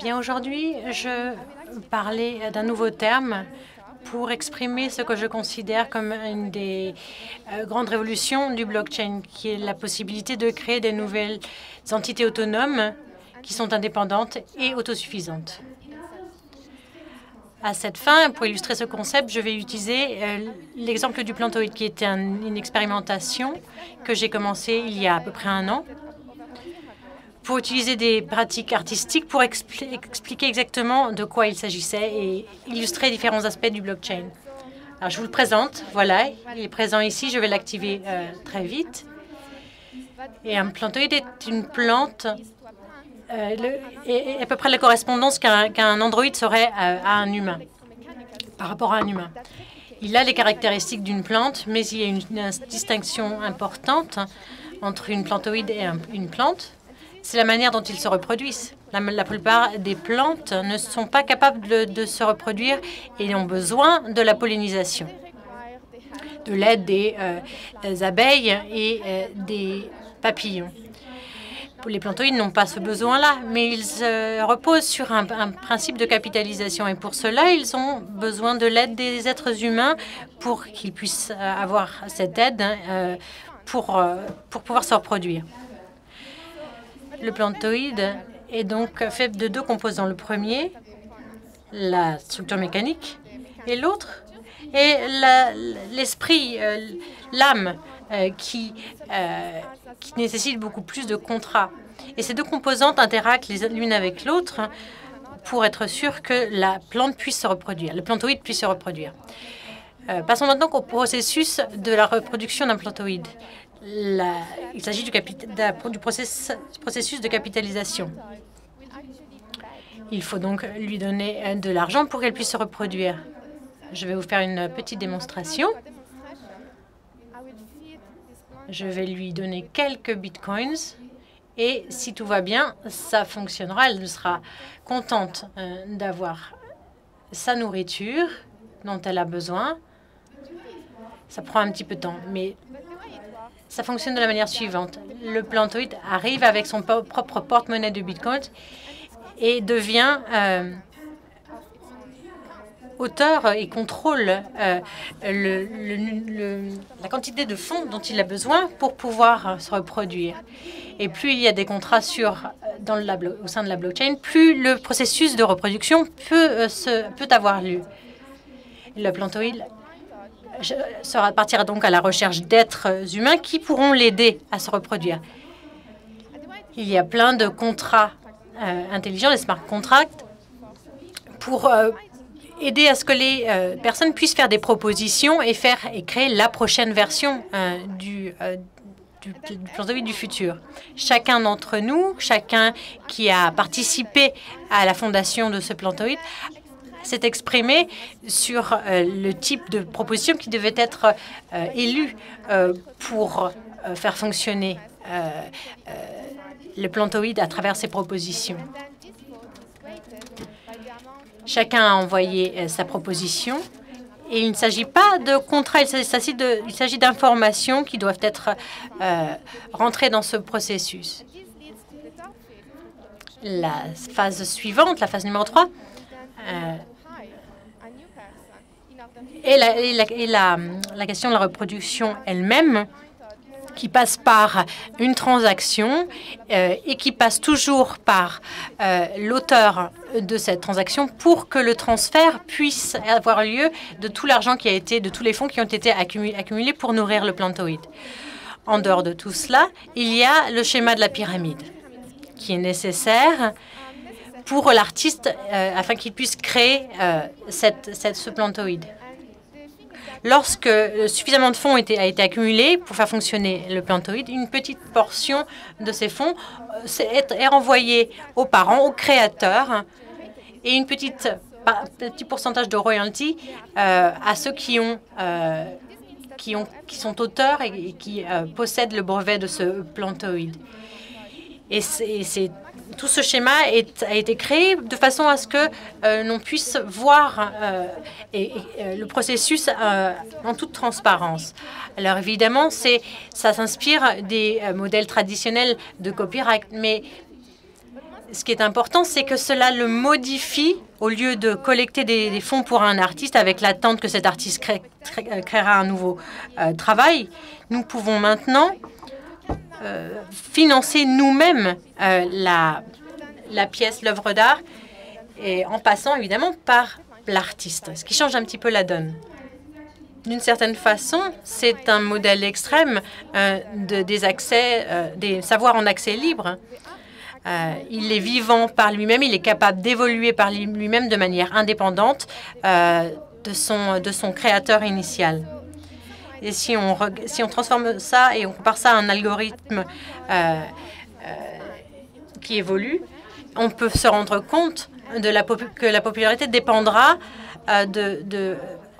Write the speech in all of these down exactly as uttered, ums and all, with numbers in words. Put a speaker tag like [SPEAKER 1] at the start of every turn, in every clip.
[SPEAKER 1] Bien, aujourd'hui, je parlais d'un nouveau terme pour exprimer ce que je considère comme une des euh, grandes révolutions du blockchain, qui est la possibilité de créer des nouvelles entités autonomes qui sont indépendantes et autosuffisantes. À cette fin, pour illustrer ce concept, je vais utiliser euh, l'exemple du Plantoid, qui était un, une expérimentation que j'ai commencée il y a à peu près un an, pour utiliser des pratiques artistiques pour expli expliquer exactement de quoi il s'agissait et illustrer différents aspects du blockchain. Alors, je vous le présente. Voilà, il est présent ici. Je vais l'activer euh, très vite. Et un plantoïde est une plante euh, le, et, et à peu près la correspondance qu'un qu'un androïde serait à, à un humain, par rapport à un humain. Il a les caractéristiques d'une plante, mais il y a une, une distinction importante entre une plantoïde et un, une plante. C'est la manière dont ils se reproduisent. La, la plupart des plantes ne sont pas capables de, de se reproduire et ont besoin de la pollinisation, de l'aide des, euh, des abeilles et euh, des papillons. Les plantoïdes n'ont pas ce besoin-là, mais ils euh, reposent sur un, un principe de capitalisation. Et pour cela, ils ont besoin de l'aide des êtres humains pour qu'ils puissent euh, avoir cette aide euh, pour, euh, pour pouvoir se reproduire. Le plantoïde est donc fait de deux composants. Le premier, la structure mécanique, et l'autre est l'esprit, euh, l'âme, euh, qui, euh, qui nécessite beaucoup plus de contrats. Et ces deux composantes interagissent l'une avec l'autre pour être sûr que la plante puisse se reproduire, le plantoïde puisse se reproduire. Euh, passons maintenant au processus de la reproduction d'un plantoïde. La, il s'agit du, du process, processus de capitalisation. Il faut donc lui donner de l'argent pour qu'elle puisse se reproduire. Je vais vous faire une petite démonstration. Je vais lui donner quelques bitcoins et si tout va bien, ça fonctionnera. Elle sera contente euh, d'avoir sa nourriture dont elle a besoin. Ça prend un petit peu de temps, mais ça fonctionne de la manière suivante. Le plantoïde arrive avec son propre porte-monnaie de Bitcoin et devient euh, auteur et contrôle euh, le, le, le, la quantité de fonds dont il a besoin pour pouvoir se reproduire. Et plus il y a des contrats sur, dans la, au sein de la blockchain, plus le processus de reproduction peut, euh, se, peut avoir lieu. Le plantoïde sera partira donc à la recherche d'êtres humains qui pourront l'aider à se reproduire. Il y a plein de contrats euh, intelligents, des smart contracts, pour euh, aider à ce que les euh, personnes puissent faire des propositions et faire et créer la prochaine version euh, du, euh, du, du plantoïde du futur. Chacun d'entre nous, chacun qui a participé à la fondation de ce plantoïde, s'est exprimé sur euh, le type de proposition qui devait être euh, élue euh, pour euh, faire fonctionner euh, euh, le plantoïde à travers ses propositions. Chacun a envoyé euh, sa proposition et il ne s'agit pas de contrat, il s'agit d'informations qui doivent être euh, rentrées dans ce processus. La phase suivante, la phase numéro trois, Euh, et, la, et, la, et la, la question de la reproduction elle-même, qui passe par une transaction euh, et qui passe toujours par euh, l'auteur de cette transaction pour que le transfert puisse avoir lieu de tout l'argent qui a été, de tous les fonds qui ont été accumulés, accumulés pour nourrir le plantoïde. En dehors de tout cela, il y a le schéma de la pyramide qui est nécessaire pour l'artiste euh, afin qu'il puisse créer euh, cette, cette, ce plantoïde. Lorsque suffisamment de fonds a été, a été accumulé pour faire fonctionner le plantoïde, une petite portion de ces fonds est, est renvoyée aux parents, aux créateurs, et une petite, un petit pourcentage de royalties euh, à ceux qui, ont, euh, qui, ont, qui sont auteurs et, et qui euh, possèdent le brevet de ce plantoïde. Et c'est tout ce schéma est, a été créé de façon à ce que euh, l'on puisse voir euh, et, et, euh, le processus euh, en toute transparence. Alors évidemment, c'est ça s'inspire des euh, modèles traditionnels de copyright, mais Ce qui est important, c'est que cela le modifie au lieu de collecter des, des fonds pour un artiste avec l'attente que cet artiste crée, crée, créera un nouveau euh, travail. Nous pouvons maintenant euh, financer nous-mêmes euh, la, la pièce, l'œuvre d'art, et en passant évidemment par l'artiste, ce qui change un petit peu la donne. D'une certaine façon, c'est un modèle extrême euh, de, des accès, euh, des savoirs en accès libre. Euh, il est vivant par lui-même, il est capable d'évoluer par lui-même de manière indépendante euh, de, son, de son créateur initial. Et si on, si on transforme ça et on compare ça à un algorithme euh, euh, qui évolue, on peut se rendre compte de la que la popularité dépendra euh, de, de,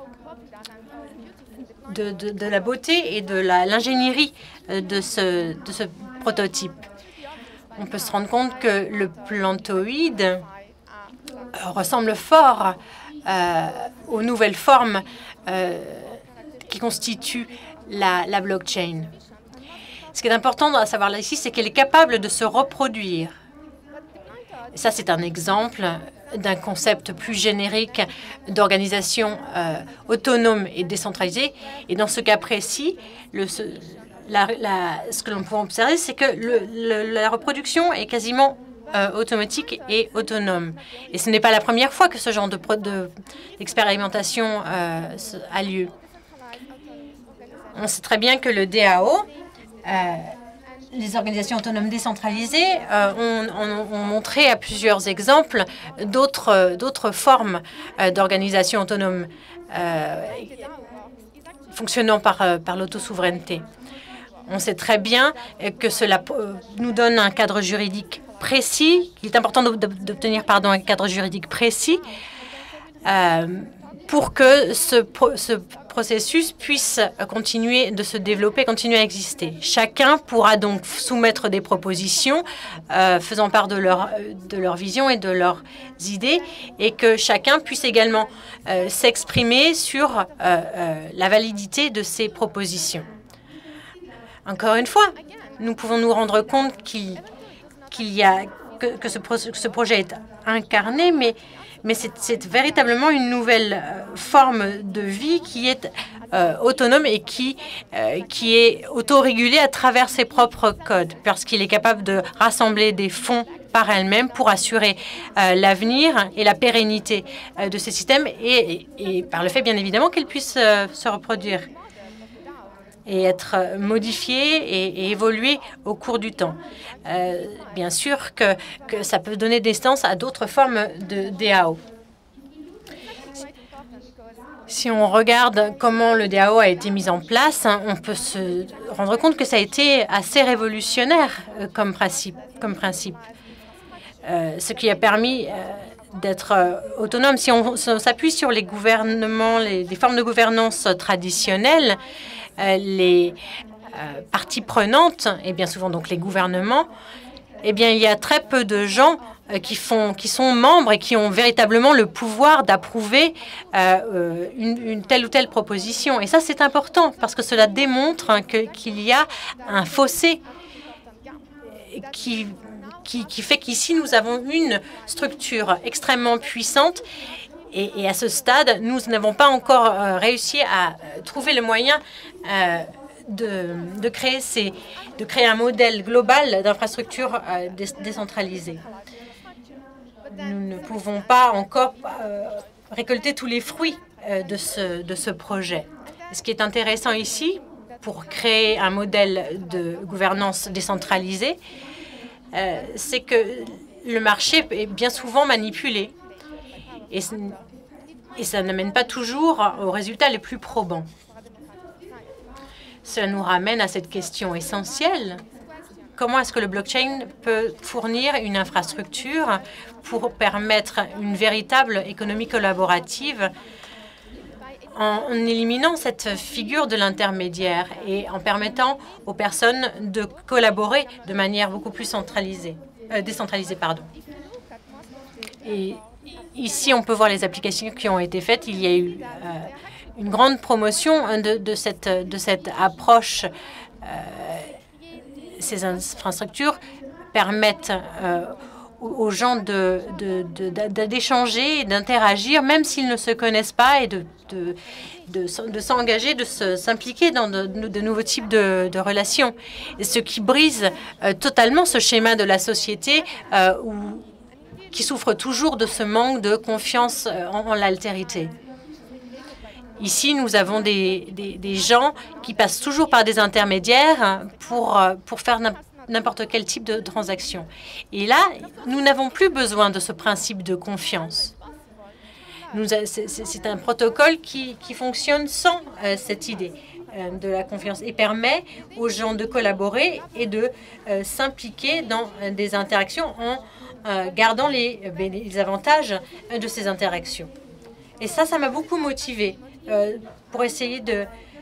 [SPEAKER 1] de, de, de la beauté et de l'ingénierie de ce, de ce prototype. On peut se rendre compte que le plantoïde ressemble fort euh, aux nouvelles formes euh, qui constituent la, la blockchain. Ce qui est important à savoir là ici, c'est qu'elle est capable de se reproduire. Et ça, c'est un exemple d'un concept plus générique d'organisation euh, autonome et décentralisée. Et dans ce cas précis, le, ce, La, la, ce que l'on peut observer, c'est que le, le, la reproduction est quasiment euh, automatique et autonome. Et ce n'est pas la première fois que ce genre d'expérimentation de, euh, a lieu. On sait très bien que le D A O, euh, les organisations autonomes décentralisées, euh, ont, ont, ont montré à plusieurs exemples d'autres d'autres formes euh, d'organisation autonome euh, fonctionnant par, euh, par l'autosouveraineté. On sait très bien que cela nous donne un cadre juridique précis. Il est important d'obtenir pardon, un cadre juridique précis euh, pour que ce, ce processus puisse continuer de se développer, continuer à exister. Chacun pourra donc soumettre des propositions euh, faisant part de leur, de leur vision et de leurs idées, et que chacun puisse également euh, s'exprimer sur euh, euh, la validité de ces propositions. Encore une fois, nous pouvons nous rendre compte qu'il qu'il y a que, que, ce, que ce projet est incarné, mais, mais c'est véritablement une nouvelle euh, forme de vie qui est euh, autonome et qui, euh, qui est autorégulée à travers ses propres codes, parce qu'il est capable de rassembler des fonds par elle-même pour assurer euh, l'avenir et la pérennité euh, de ces systèmes et, et, et par le fait, bien évidemment, qu'ils puissent euh, se reproduire et être modifié et, et évoluer au cours du temps. Euh, bien sûr que, que ça peut donner naissance à d'autres formes de D A O. Si on regarde comment le D A O a été mis en place, hein, on peut se rendre compte que ça a été assez révolutionnaire euh, comme principe. Comme principe. Euh, ce qui a permis euh, d'être euh, autonome. Si on, on s'appuie sur les gouvernements, les, les formes de gouvernance traditionnelles, euh, les euh, parties prenantes, et bien souvent donc les gouvernements, eh bien il y a très peu de gens euh, qui, font, qui sont membres et qui ont véritablement le pouvoir d'approuver euh, une, une telle ou telle proposition. Et ça, c'est important parce que cela démontre hein, que, qu'il y a un fossé qui... Qui, qui fait qu'ici, nous avons une structure extrêmement puissante et, et à ce stade, nous n'avons pas encore euh, réussi à euh, trouver le moyen euh, de, de, créer ces, de créer un modèle global d'infrastructure euh, dé décentralisée. Nous ne pouvons pas encore euh, récolter tous les fruits euh, de, ce, de ce projet. Ce qui est intéressant ici, pour créer un modèle de gouvernance décentralisée, Euh, c'est que le marché est bien souvent manipulé et, et ça n'amène pas toujours aux résultats les plus probants. Cela nous ramène à cette question essentielle. Comment est-ce que le blockchain peut fournir une infrastructure pour permettre une véritable économie collaborative en éliminant cette figure de l'intermédiaire et en permettant aux personnes de collaborer de manière beaucoup plus centralisée, euh, décentralisée. Pardon. Et ici, on peut voir les applications qui ont été faites. Il y a eu euh, une grande promotion de, de, cette, de cette approche. Euh, ces infrastructures permettent euh, aux gens de, de, de, de, d'échanger, d'interagir, même s'ils ne se connaissent pas, et de, de, de, de s'engager, de s'impliquer dans de, de nouveaux types de, de relations. Et ce qui brise euh, totalement ce schéma de la société euh, où, qui souffre toujours de ce manque de confiance euh, en, en l'altérité. Ici, nous avons des, des, des gens qui passent toujours par des intermédiaires pour, pour faire n'importe quel type de transaction. Et là, nous n'avons plus besoin de ce principe de confiance. C'est un protocole qui, qui fonctionne sans euh, cette idée euh, de la confiance et permet aux gens de collaborer et de euh, s'impliquer dans euh, des interactions en euh, gardant les, euh, les avantages euh, de ces interactions. Et ça, ça m'a beaucoup motivée euh, pour essayer de,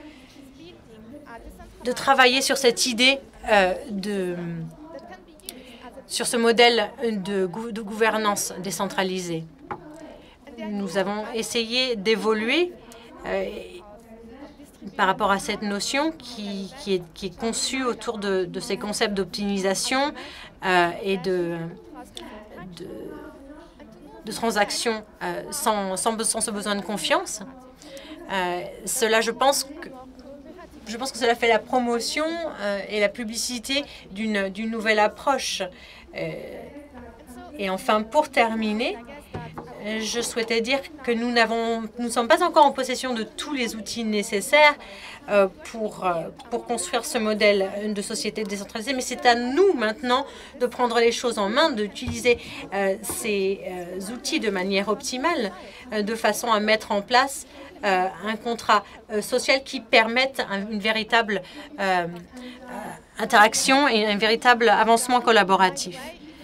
[SPEAKER 1] de travailler sur cette idée euh, de sur ce modèle de, gou de gouvernance décentralisée. Nous avons essayé d'évoluer euh, par rapport à cette notion qui, qui, est, qui est conçue autour de, de ces concepts d'optimisation euh, et de, de, de transactions euh, sans, sans, sans ce besoin de confiance. Euh, cela, je pense que Je pense que cela fait la promotion euh, et la publicité d'une d'une nouvelle approche. Euh, et enfin, pour terminer, je souhaitais dire que nous n'avons, nous ne sommes pas encore en possession de tous les outils nécessaires euh, pour, euh, pour construire ce modèle de société décentralisée, mais c'est à nous maintenant de prendre les choses en main, d'utiliser euh, ces euh, outils de manière optimale, euh, de façon à mettre en place euh, un contrat euh, social qui permette un, une véritable euh, euh, interaction et un véritable avancement collaboratif.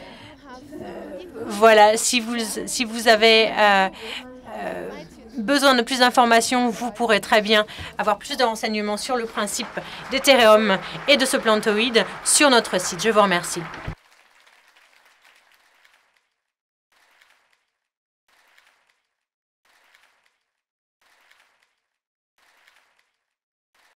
[SPEAKER 1] Voilà, si vous, si vous avez euh, euh, besoin de plus d'informations, vous pourrez très bien avoir plus de renseignements sur le principe d'Ethereum et de ce plantoïde sur notre site. Je vous remercie.